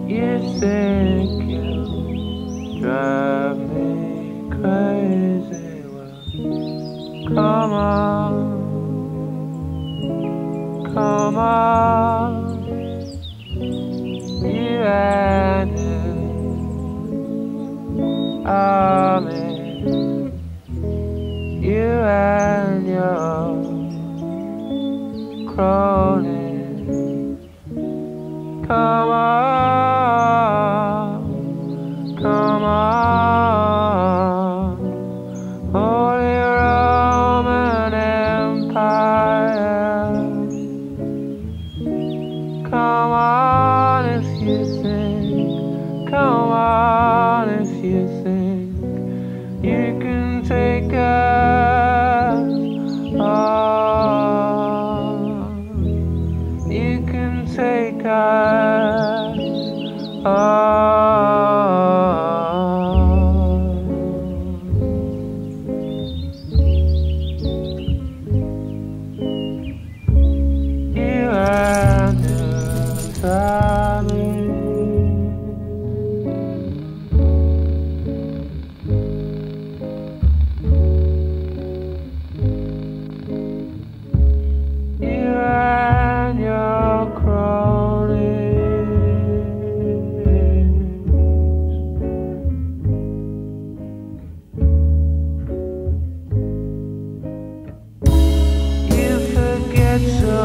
You think you drive me crazy? Well, come on, come on. You and me, you and your cronies. Come on, come on. Holy Roman Empire. Come on if you think, come on if you think you can take us on. You can take us on. You and me. You and your cronies. You forget so